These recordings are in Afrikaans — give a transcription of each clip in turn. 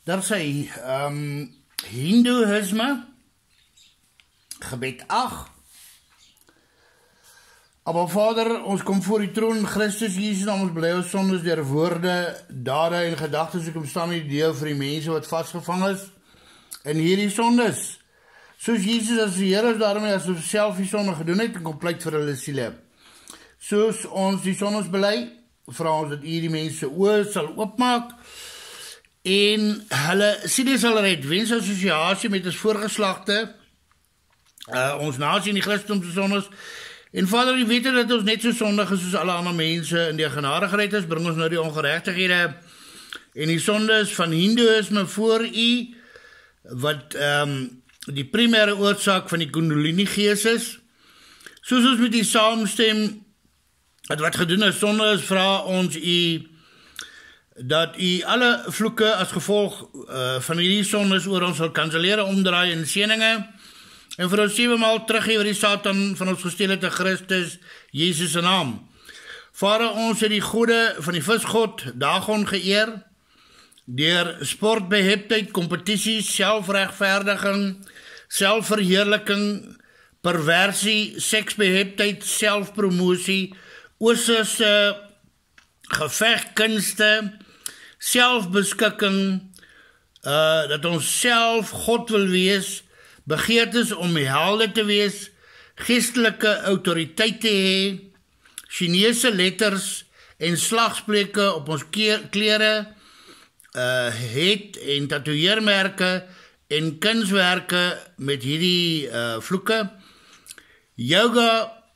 Daar sê Hindoeïsme, gebed 8. Maar Vader, ons kom voor die troon, Christus Jesus, om ons bely ons sondes deur woorde, dade en gedagtes, ek staan in die deel vir die mense wat vasgevang is in hierdie sondes. Soos Jesus as die Here is daarmee as ons self die sonde gedoen het en kom pleit vir hulle siele. Soos ons die sondes bely, vra ons dat U die mense oë sal oopmaak en hulle siele sal red, wens assosiasie met ons voorgeslagte, ons nasie in die Christendomse sondes. En Vader, U weet dat ons net so sondig is soos alle ander mense in die genade gered is, bring ons nou die ongeregtighede en die sondes van Hindoeïsme voor U, wat die primêre oorsaak van die Kundalini gees is. Soos ons met U saamstem, wat gedoen is sonde is, vra ons U, dat U alle vloeke as gevolg van hierdie sondes oor ons sal kanselleer, omdraai in seëninge, en vir ons 7 maal teruggee wat die Satan van ons gesteel het in Christus, Jesus se naam. Vader, ons het die gode van die visgod, Dagon, geëer, deur sportbeheptheid, kompetisies, selfregverdiging, selfverheerliking, perversie, seksbeheptheid, selfpromosie, oosterse gevegkunste, selfbeskikking, dat ons self God wil wees, begeertes om helde te wees, geestelike autoriteit te hê, Chinese letters en slagspreuke op ons klere, het en tatoeëermerke en kunswerke met hierdie vloeke, yoga,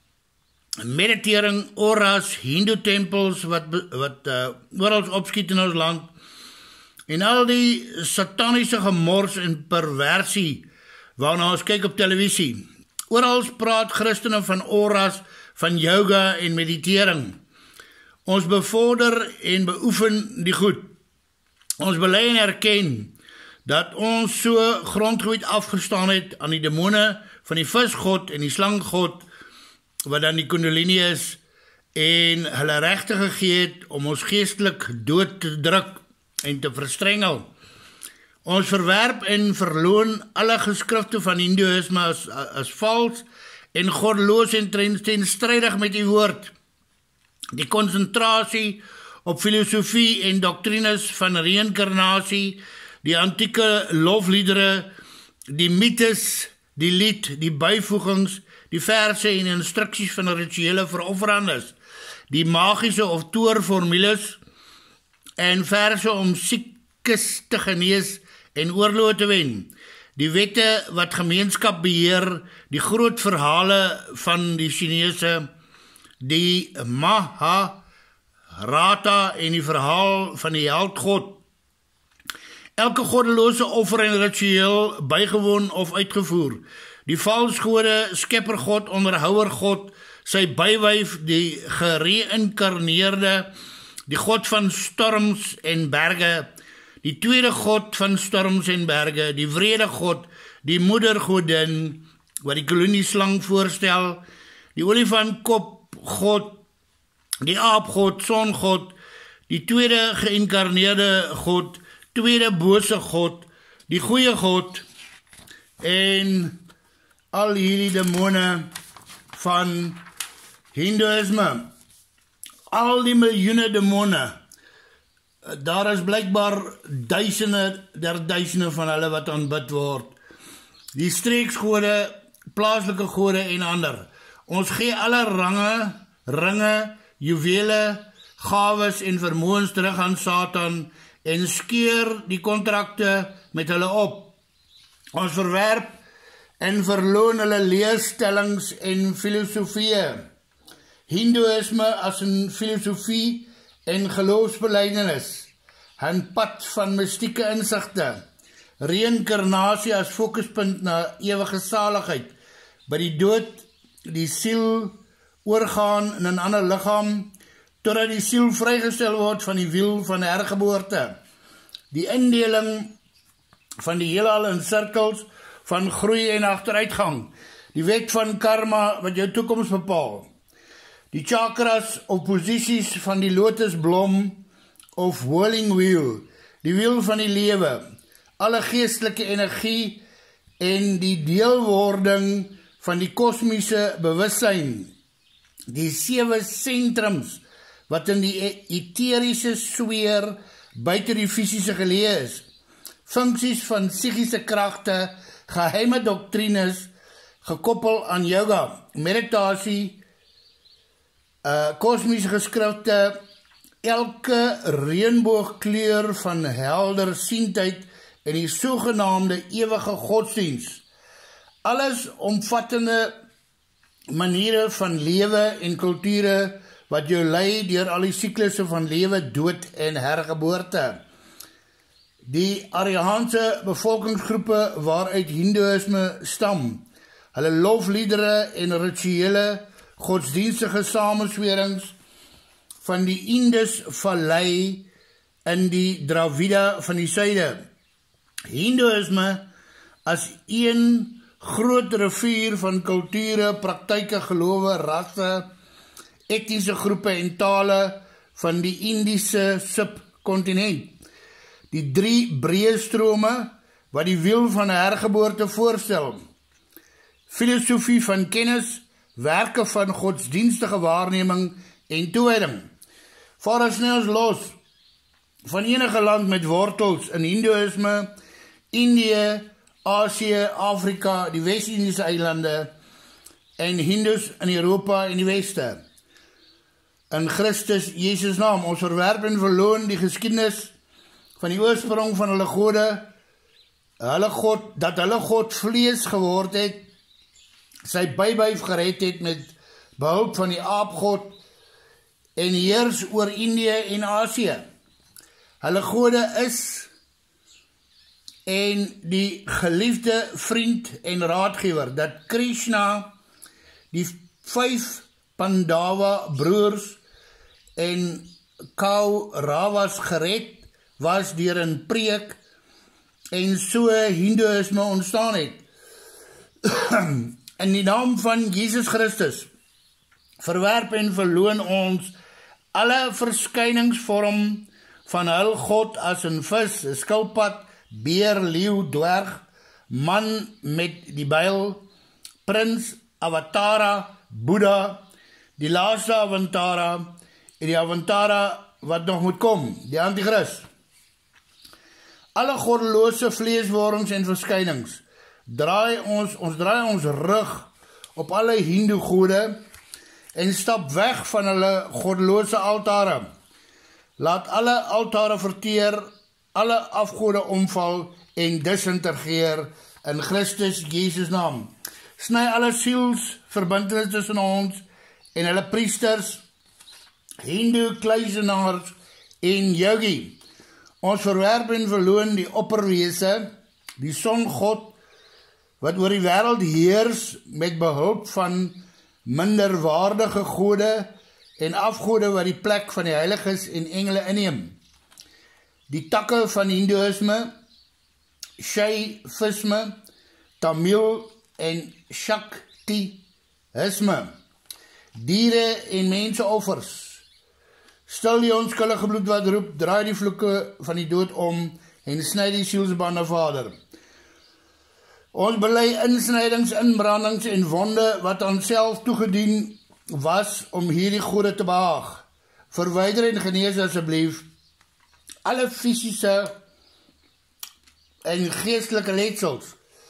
meditering, auras, Hindoe tempels wat oral opskiet in ons land, en al die sataniese gemors en perversie, waarna ons kyk op televisie. Oral praat Christene van auras, van yoga en meditering. Ons bevorder en beoefen die goed. Ons bely en erken dat ons so grondgebied afgestaan het aan die demone van die visgod en die slanggod, wat dan die Kundalini is, en hulle regte gegee het om ons geestelik dood te druk en te verstrengel. Ons verwerp en verloon alle geskrifte van Hindoeïsme as vals en goddeloos en teenstrydig met die woord. Die konsentrasie op filosofie en doktrines van reïnkarnasie, die antieke lofliedere, die mythes, die lied, die byvoegings, die verse en instruksies van rituele verofferandes, die magiese of toorformules en verse om siekes te genees en oorloë te wen, die wette wat gemeenskap beheer, die groot verhale van die Chinese, die Mahabharata en die verhaal van die heldgod, elke goddeloze offer en ritueel bygewoon of uitgevoer, die valsgode, skeppergod, onderhouwergod, sy bywyf, die gereïnkarneerde, die god van storms en berge, die tweede god van storms en berge, die wrede god, die moedergodin, wat die kolonieslang voorstel, die olifantkop god, die aapgod, songod, die tweede geïnkarneerde god, tweede bose god, die goeie god, en al hierdie demone van Hindoeïsme, al die miljoene demone, daar is blijkbaar duisende van hulle wat aanbid word. Die streeksgode, plaaslike gode en ander. Ons gee alle ringe, juwele, gawes en vermoëns terug aan Satan en skeur die kontrakte met hulle op. Ons verwerp en verloon hulle leerstellings en filosofieë. Hindoeïsme as 'n filosofie en geloofsbelijdenis, 'n pad van mystieke insigte, reïnkarnasie as fokuspunt na ewige saligheid, by die dood die siel oorgaan in 'n ander liggaam, totdat die siel vrygestel word van die wiel van hergeboorte, die indeling van die heelal in sirkels van groei en agteruitgang, die wet van karma wat jou toekoms bepaal, die chakras of posisies van die lotusblom of whirling wheel, die wiel van die lewe, alle geestelike energie en die deelwording van die kosmiese bewussyn, die 7 sentrums wat in die etheriese sfeer buite die fisiese geleë is, funksies van psigiese kragte, geheime doktrines, gekoppel aan yoga, meditasie, kosmiese geskrifte, elke reënboogkleur van helder siendheid en die sogenaamde ewige godsdiens, alles omvattende maniere van lewe en kulture wat jou lei deur al die siklusse van lewe, dood en hergeboorte. Die Ariaanse bevolkingsgroepe waaruit Hindoeïsme stam, hulle lofliedere en rituele godsdienstige samenswerings van die Indus-vallei in die Dravida van die suide. Hindoeïsme as een groot rivier van kulture, praktyke, gelowe, rasse, etniese groepe en tale van die Indiese subcontinent. Die 3 breë strome wat die wiel van 'n hergeboorte voorstel. Filosofie van kennis, werke van godsdienstige waarneming en toewyding. Vaar ons nou los van enige land met wortels in Hindoeïsme, Indië, Asië, Afrika, die Wes-Indiese eilande en Hindus in Europa en die Weste. In Christus Jesus naam, ons verwerp en verloon die geskiedenis van die oorsprong van hulle gode, dat hulle God vlees geword het, sy bybyf gered het met behulp van die aapgod en heers oor Indië en Asië. Hulle gode is en die geliefde vriend en raadgewer, dat Krishna die 5 Pandava broers en Kauravas gered was deur 'n preek en so Hindoeïsme ontstaan het. In die naam van Jesus Christus verwerp en verloon ons alle verskyningsvorm van hul God as 'n vis, 'n skilpad, beer, leeu, dwerg, man met die byl, prins, avatara, Boeddha, die laaste avantara en die avantara wat nog moet kom, die antichrist. Alle goddelose vleesworms en verskynings draai ons rug op alle Hindoe gode en stap weg van hulle goddelose altare. Laat alle altare verteer, alle afgode omval en disintegreer in Christus Jesus naam. Sny alle sielsverbintenis tussen ons en hulle priesters, Hindoe kluisenaars en yogi. Ons verwerp en verloon die opperwese, die songod, wat oor die wêreld heers met behulp van minderwaardige gode en afgode wat die plek van die heiliges en engele inneem. Die takke van Hindoeïsme, Shaivisme, Tamil en Shaktiisme, diere en menseoffers. Stil die onskuldige bloed wat roep, draai die vloeke van die dood om en sny die sielsbande, Vader. Ons bely insnydings, inbrandings en wonde wat aan self toegedien was om hierdie gode te behaag. Verwyder en genees asseblief alle fisiese en geestelike letsels.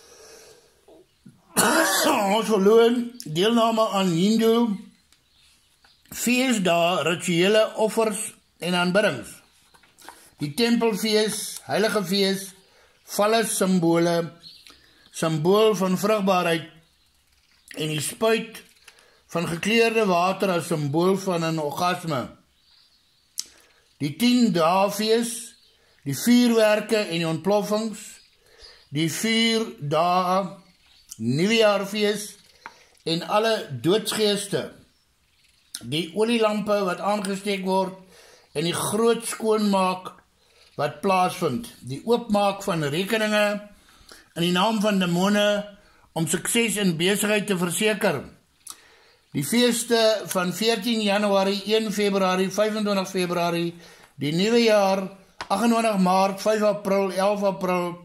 Ons verloon deelname aan Hindoe feesdae, rituele offers en aanbiddings. Die tempelfees, heilige fees, valle simbole, symbool van vrugbaarheid en die spuit van gekleurde water as symbool van 'n orgasme. Die 10 dae fees, die vuurwerke en die ontploffings, die 4 dae nuwejaarfees en alle doodsgeeste, die olielampe wat aangesteek word en die groot skoonmaak wat plaasvind, die oopmaak van rekeninge in die naam van demone om sukses in besigheid te verseker. Die feeste van 14 Januarie, 1 Februarie, 25 Februarie, die nuwe jaar, 28 Maart, 5 April, 11 April,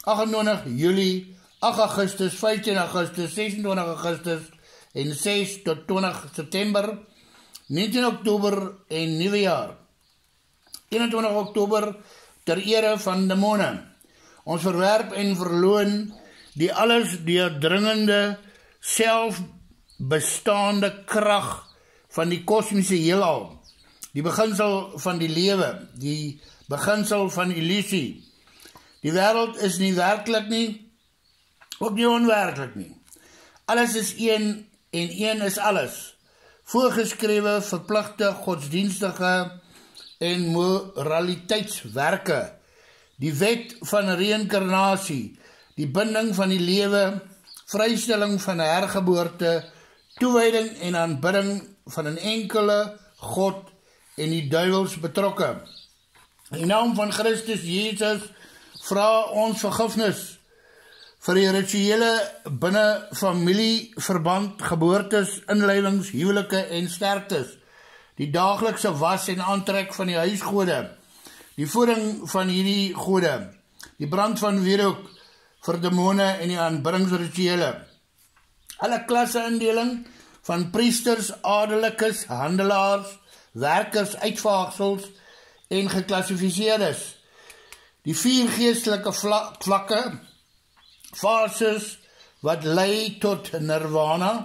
28 Julie, 8 Augustus, 15 Augustus, 26 Augustus en 6 tot 20 September, 19 Oktober en Nuwejaar. 21 Oktober ter ere van Demone. Ons verwerp en verloon die alles deurdringende, selfbestaande krag van die kosmiese heelal, die beginsel van die lewe, die beginsel van illusie. Die wêreld is nie werklik nie, ook nie onwerklik nie. Alles is een en een is alles. Voorgeskrewe, verpligte, godsdienstige en moraliteitswerke, die wet van reïnkarnasie, die binding van die lewe, vrystelling van hergeboorte, toewyding en aanbidding van 'n enkele God en die duiwels betrokke. In die naam van Christus Jesus vra ons vergifnis vir die rituele binne familieverband, geboortes, inleidings, huwelike en sterktes, die daaglikse was en aantrek van die huisgode, die voeding van hierdie gode, die brand van wierook vir demone en die aanbiddingsrituele, alle klasse indeling van priesters, adellikes, handelaars, werkers, uitvaagsels en geklassifiseerdes, die 4 geestelike vlakke, fases wat lei tot nirvana,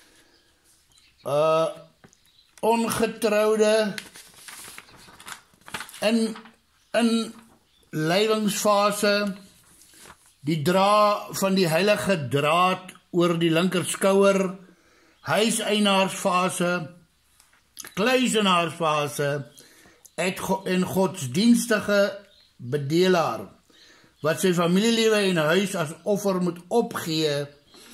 ongetroude inleidingsfase, die dra van die heilige draad oor die linkerskouer, huiseienaarsfase, kluisenaarsfase en godsdienstige bedelaar, wat sy familielewe en huis as offer moet opgee,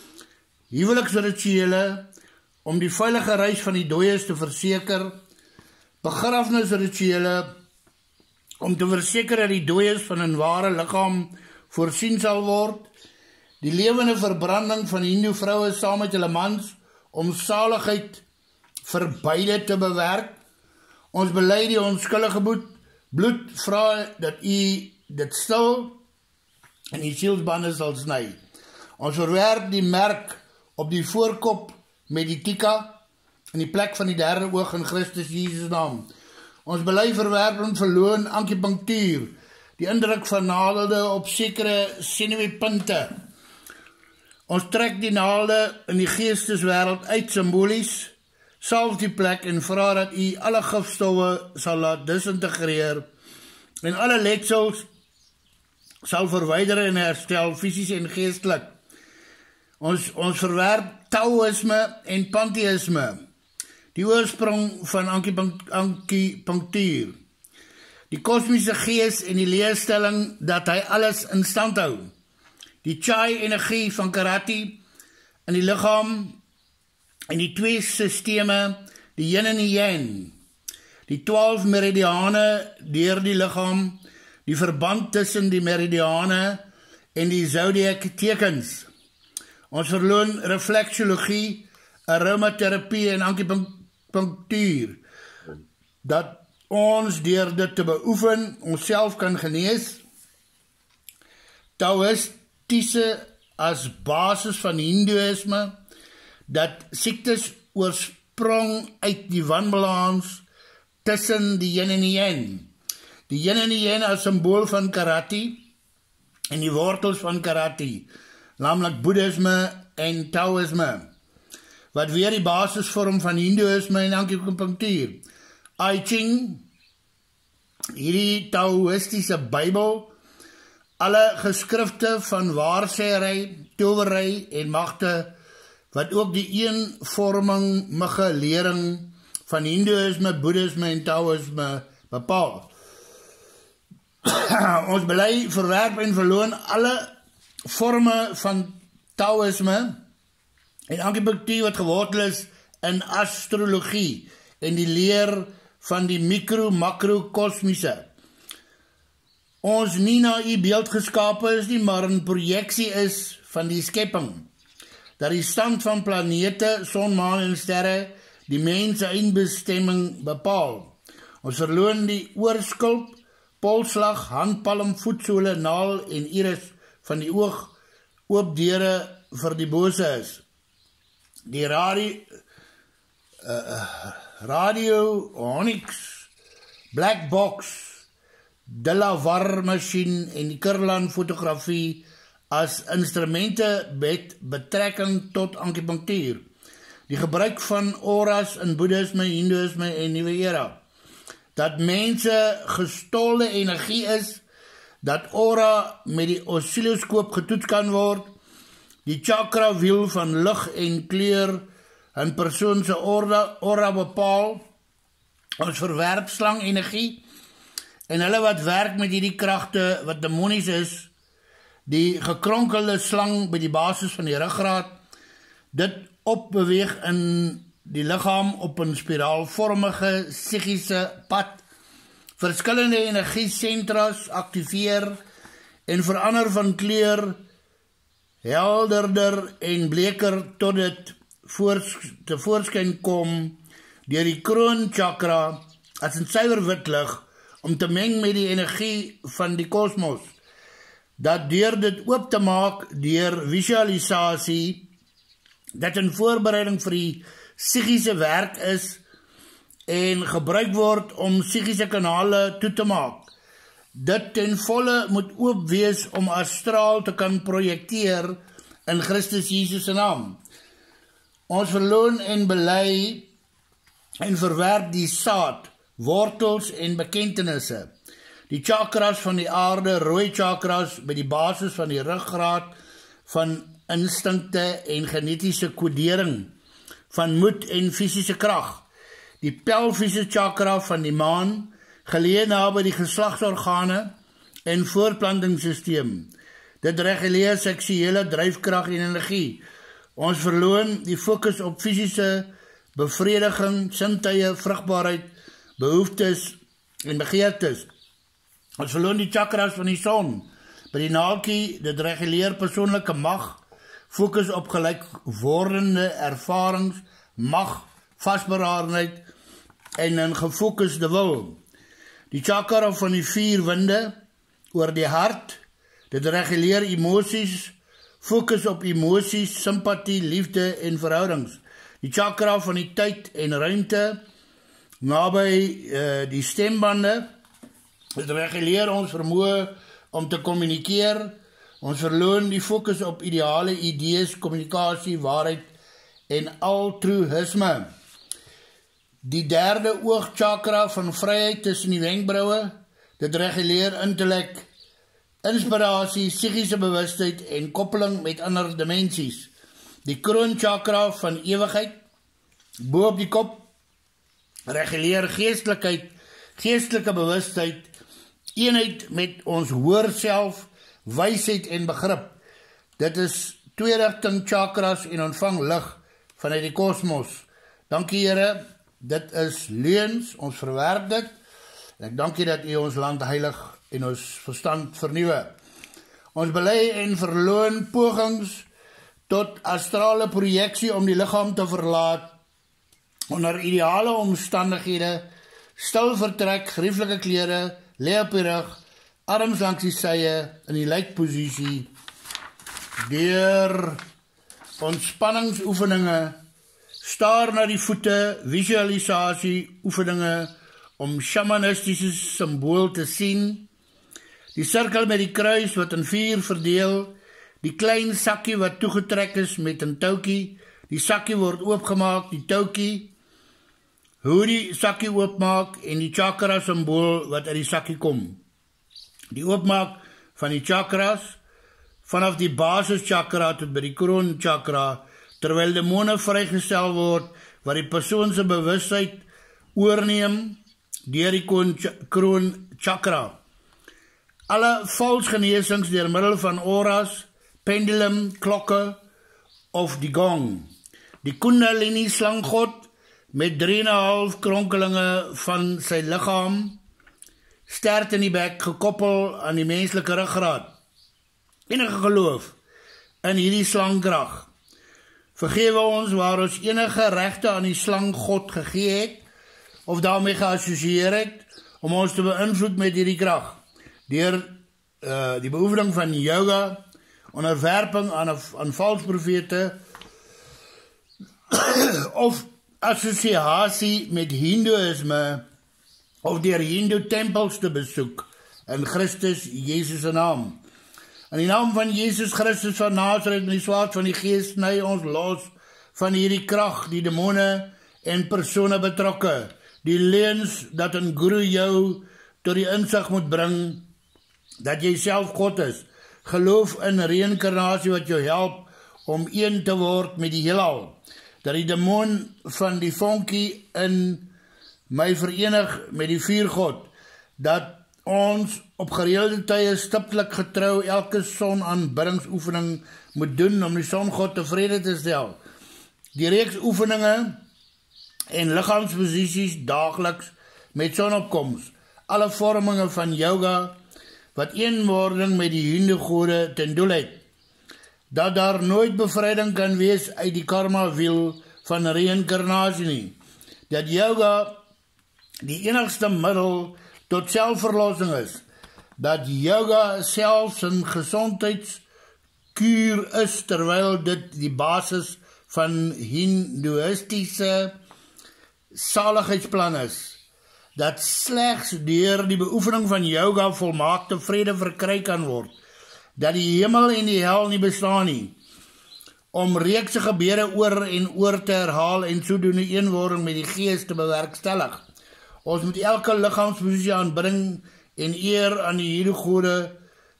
huweliksrituele, om die veilige reis van die dooies te verseker, begrafnisrituele, om te verseker dat die dooies van 'n ware liggaam voorsien sal word, die lewende verbranding van Hindoe vroue saam met hulle mans, om saligheid vir beide te bewerk. Ons bely die onskuldige bloed, vra dat u dit stil en die sielsbande sal sny. Ons verwerp die merk op die voorkop met die tika in die plek van die derde oog in Christus Jesus naam. Ons bely verwerp en verloon acupunctuur, die indruk van naalde op sekere senuweepunte. Ons trek die naalde in die geesteswêreld uit symbolies, salf die plek en vra dat u alle gifstowwe sal laat disintegreer en alle letsels sal verwyder en herstel, fisies en geestelik. Ons verwerp Taoïsme en Pantheïsme, die oorsprong van acupunctuur, die kosmiese gees en die leerstelling dat hy alles in stand hou, die chai-energie van karate in die liggaam en die 2 systeme, die yin en die yang, die 12 meridiane deur die liggaam, die verband tussen die meridiane en die zodiac tekens. Ons verloon refleksologie, aromatherapie en acupunctuur, dat ons deur dit te beoefen, onsself kan genees. Taoïstiese as basis van Hindoeïsme, dat siektes oorsprong uit die wanbalans tussen die yin en die yang. Die yin en die yang as symbool van karate en die wortels van karate, naamlik Boeddhisme en Taoïsme, wat weer die basis vorm van Hindoeïsme en acupunctuur. I Ching, hierdie Taoïstiese Bybel, alle geskrifte van waarsêery, towery en magte, wat ook die eenvormige lering van Hindoeïsme, Boeddhisme en Taoïsme bepaal. Ons bely verwerp en verloon alle vorme van Taoïsme en acupunctuur wat gewortel is in astrologie en die leer van die mikro-makro-kosmiese. Ons nie na u beeld geskape is nie, maar een projeksie is van die skepping, dat die stand van planete, son, maan en sterre die mens eindbestemming bepaal. Ons verloon die oorskulp, polslag, handpalm, voetsole, naal en iris van die oog oop deure vir die bose is. Die radio Onyx, Black Box, De La Var masjien en die Kirlan fotografie as instrumente met betrekking tot akupunktuur. Die gebruik van auras in Boeddhisme, Hindoeïsme en Nuwe Era. Dat mense gestolde energie is, dat aura met die oscilloskoop getoets kan word, die chakra wiel van lig en kleur 'n persoon se aura bepaal, ons verwerp slang energie, en hulle wat werk met hierdie kragte wat demonies is, die gekronkelde slang by die basis van die ruggraat, dit opbeweeg in die liggaam op 'n spiraalvormige psigiese pad, verskillende energiesentras aktiveer en verander van kleur helderder en bleker tot dit tevoorskyn kom deur die kroonchakra as 'n suiwer wit lig om te meng met die energie van die kosmos. Dat deur dit oop te maak deur visualisasie, dat 'n voorbereiding vir die psigiese werk is en gebruik word om psigiese kanale toe te maak. Dit ten volle moet oop wees om astraal te kan projekteer in Christus Jesus se naam. Ons verloon en bely en verwerp die saad, wortels en bekentenisse. Die chakras van die aarde, rooi chakras by die basis van die ruggraat van instinkte en genetiese kodering, van moed en fisiese krag. Die pelviese chakra van die maan, geleë naby die geslagsorgane en voortplantingssysteem. Dit reguleer seksuele dryfkrag en energie. Ons verloon die fokus op fisiese bevrediging, sintuie, vrugbaarheid, behoeftes en begeertes. Ons verloon die chakras van die son. By die naaltjie, dit reguleer persoonlike mag, fokus op gelijkwordende ervarings, mag, vastberadenheid en 'n gefokusde wil. Die chakra van die 4 winde oor die hart, dit reguleer emosies, fokus op emosies, simpatie, liefde en verhoudings. Die chakra van die tyd en ruimte, naby die stembande, dit reguleer ons vermoë om te kommunikeer. Ons verloon die fokus op ideale idees, kommunikasie, waarheid en altruïsme. Die 3de oogchakra van vryheid tussen die wenkbroue, dit reguleer intellek, inspirasie, psigiese bewustheid en koppeling met ander dimensies. Die kroonchakra van ewigheid, bo op die kop, reguleer geestelikheid, geestelike bewustheid, eenheid met ons hoër self, wysheid en begrip. Dit is 2 rigting chakras en ontvang lig vanuit die kosmos. Dankie Here, dit is leuns, ons verwerp dit. En ek dankie dat U ons land heilig en ons verstand vernuwe. Ons bely en verloon pogings tot astrale projeksie om die liggaam te verlaat onder ideale omstandighede, stil vertrek, grieflike klere, lê op die rug, arms langs die sye in die lijkposisie, deur ontspanningsoefeninge, staar na die voete, visualisasie oefeninge om shamanistische symbool te sien, die sirkel met die kruis wat in 4 verdeel, die klein sakkie wat toegetrek is met 'n toukie, die sakkie word oopgemaak, die toukie, hoe die sakkie oopmaak en die chakra symbool wat uit die sakkie kom. Die oopmaak van die chakras, vanaf die basis chakra tot by die kroon chakra, terwyl demone vrygestel word, wat die persoon se bewustheid oorneem deur die kroon chakra. Alle valsgenesings deur middel van auras, pendulum, klokke of die gong. Die kundalini slanggod met 3,5 kronkelinge van sy liggaam, stert in die bek, gekoppel aan die menslike ruggraat. Enige geloof in hierdie slangkrag. Vergewe ons waar ons enige regte aan die slanggod gegee het, of daarmee geassosieer het, om ons te beïnvloed met hierdie krag. Deur die beoefening van yoga, onderwerping aan valse profete of assosiasie met hindoeïsme of deur hindoe tempels te besoek in Christus Jesus se naam. In die naam van Jesus Christus van Nazareth, met die swaard van die Gees, sny ons los van hierdie krag, die demone en persone betrokke, die leuns dat een guru jou tot die insig moet bring, dat jy self God is, geloof in reïnkarnasie wat jou help om een te word met die heelal, dat die demoon van die vonkie in my verenig met die vuurgod, dat ons op gereelde tye stiptelik getrou elke sonaanbiddingsoefening moet doen om die songod tevrede te stel. Die reeks oefeninge en liggaamsposisies daagliks met sonopkoms, alle vorminge van yoga wat eenwording met die hindoe-gode ten doel het, dat daar nooit bevryding kan wees uit die karma wiel van reïnkarnasie nie, dat yoga die enigste middel tot selfverlossing is, dat yoga selfs 'n gesondheidskuur is, terwyl dit die basis van hindoeïstiese saligheidsplan is, dat slegs deur die beoefening van yoga volmaakte vrede verkry kan word, dat die hemel en die hel nie bestaan nie, om reekse gebede oor en oor te herhaal en sodoende eenwording met die Gees te bewerkstellig. Ons moet elke liggaamsposisie aanbidding en eer aan die hindoe-gode,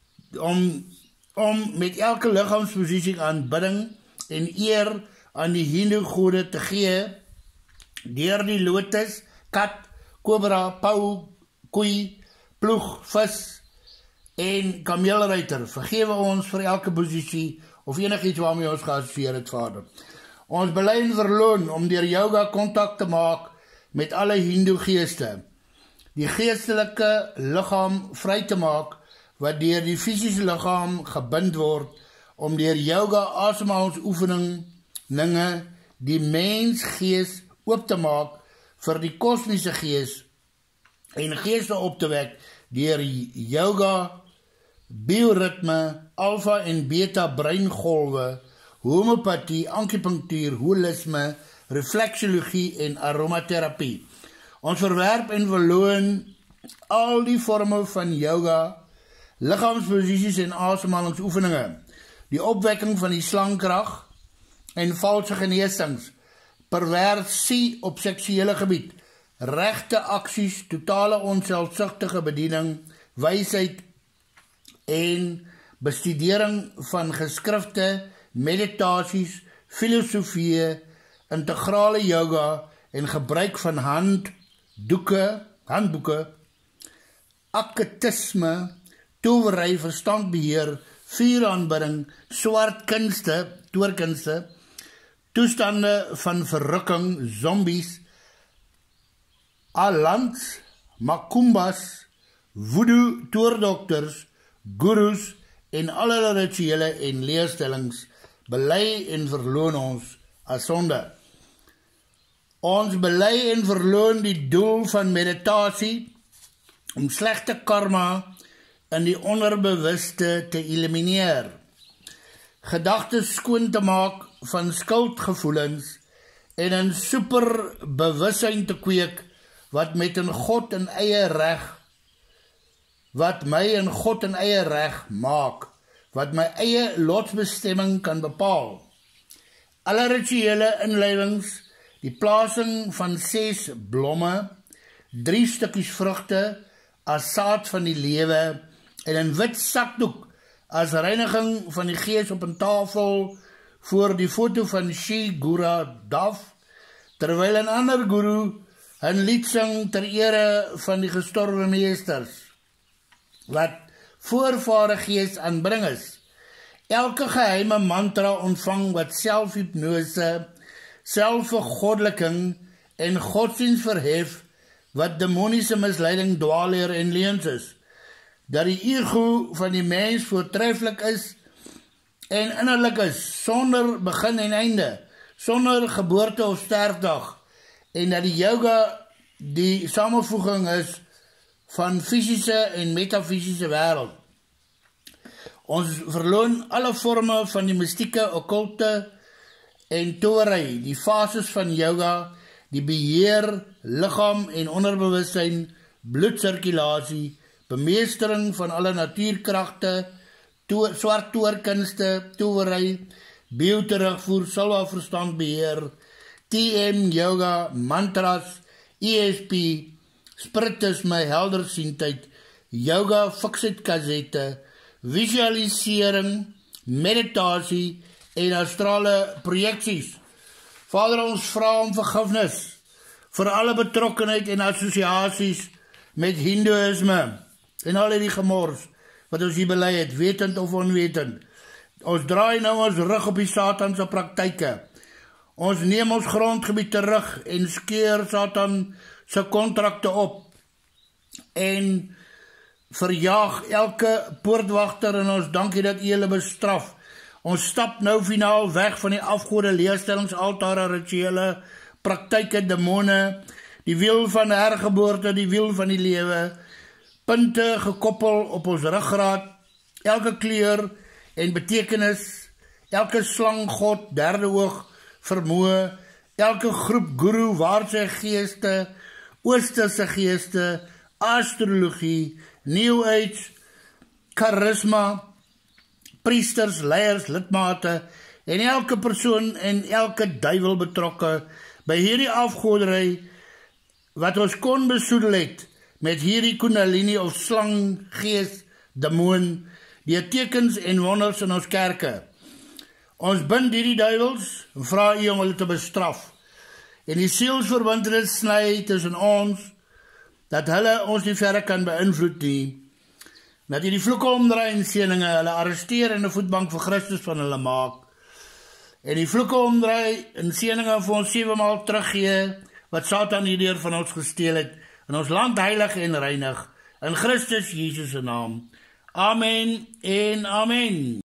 om met elke liggaamsposisie aanbidding en eer aan die hindoe-gode te gee, deur die lotus, kat, kobra, pauw, koei, ploeg, vis en kameelruiter. Vergewe ons vir elke posisie of enigiets waarmee ons geassosieer het, Vader. Ons bely en verloon om deur yoga kontak te maak met alle hindoe geeste, die geestelike liggaam vry te maak, wat deur die fisiese liggaam gebind word, om deur yoga asemhalingsoefeninge die mensgees oop te maak vir die kosmiese gees en geeste op te wek deur yoga, bioritme, alfa en beta breingolwe, homeopathie, acupunctuur, holisme, refleksiologie en aromaterapie. Ons verwerp en verloon al die vorme van yoga, liggaamsposisies en asemhalingsoefeninge, die opwekking van die slangkrag en valse genesings, perversie op seksuele gebied, regte aksies, totale onselfsugtige bediening, wysheid en bestudering van geskrifte, meditasies, filosofie, integrale yoga en gebruik van handboeke, akketisme, towery, verstandbeheer, vuuraanbidding, swart kunste, toorkunste, toestande van verrukking, zombies, alans, makumbas, voodoo, toordokters, gurus en alle rituele en leerstellings bely en verloon ons as sonde. Ons bely en verloon die doel van meditasie om slegte karma in die onderbewuste te elimineer, gedagtes skoon te maak van skuldgevoelens en 'n superbewussyn te kweek wat my in God in eie reg maak, wat my eie lotsbestemming kan bepaal. Alle rituele inleidings, die plasing van 6 blomme, 3 stukkies vrugte as saad van die lewe en 'n wit sakdoek as reiniging van die gees op 'n tafel voor die foto van Shri Guru Daf, terwyl 'n ander guru 'n lied sing ter ere van die gestorwe meesters, wat voorvare gees aanbring is. Elke geheime mantra ontvang wat selfhypnose, selfvergoddelikking en godsdienst verhef, wat demoniese misleiding, dwaalleer en leuns is. Dat die ego van die mens voortreffelik is en innerlik is, sonder begin en einde, sonder geboorte of sterfdag, en dat die yoga die samenvoeging is van fysische en metafysische wêreld. Ons verloon alle vorme van die mystieke, okkulte en towery, die fases van yoga, die beheer, liggaam en onderbewussyn, bloedsirkulasie, bemeestering van alle natuurkragte, swart toorkunste, towery, bioterugvoer, salwa verstandbeheer, TM, yoga, mantras, ESP, spiritisme, heldersiendheid, yoga, fiksheid kassette, visualisering, meditasie en astrale projeksies. Vader, ons vra om vergifnis vir alle betrokkenheid en assosiasies met hindoeïsme en al die gemors wat ons hier belei het, wetend of onwetend. Ons draai nou ons rug op die Satanse praktyke. Ons neem ons grondgebied terug en skeer Satan se kontrakte op en verjaag elke poortwagter en ons dankie dat U hulle bestraf. Ons stap nou finaal weg van die afgode leerstellings, altare, rituele, praktyke, demone, die wiel van hergeboorte, die wiel van die lewe, punte gekoppel op ons ruggraat, elke kleur en betekenis, elke slang God, derde oog, vermoë, elke groep guru, waardse geeste, oosterse geeste, astrologie, New Age, charisma, priesters, leiers, lidmate en elke persoon en elke duiwel betrokke by hierdie afgoderry wat ons kon besoedel het met hierdie kundalini of slang, gees, demoon, die tekens en wonders in ons kerke. Ons bind hierdie duiwels en vra U om hulle te bestraf en die sielsverbintenis sny tussen ons, dat hulle ons nie verder kan beïnvloed nie, dat U die vloeke omdraai en seëninge, hulle arresteer en 'n voetbank vir Christus van hulle maak, en die vloeke omdraai en seëninge vir ons 7 maal teruggee, wat Satan hierdeur van ons gesteel het, en ons land heilig en reinig, in Christus Jesus se naam. Amen en amen.